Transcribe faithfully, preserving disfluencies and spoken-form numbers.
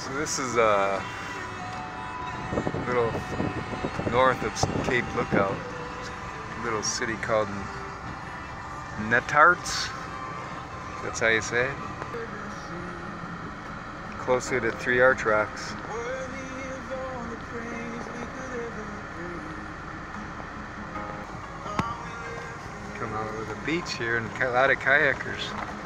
So this is a little north of Cape Lookout, a little city called Netarts. That's how you say it. Closer to three R tracks. Coming over the beach here and a lot of kayakers.